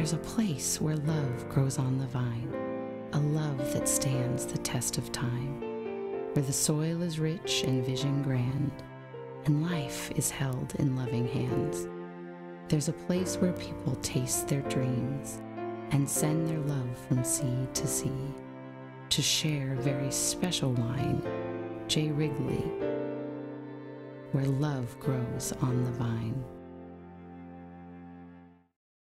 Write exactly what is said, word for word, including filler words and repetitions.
There's a place where love grows on the vine, a love that stands the test of time, where the soil is rich and vision grand, and life is held in loving hands. There's a place where people taste their dreams and send their love from sea to sea to share very special wine, Jody Wrigley, where love grows on the vine.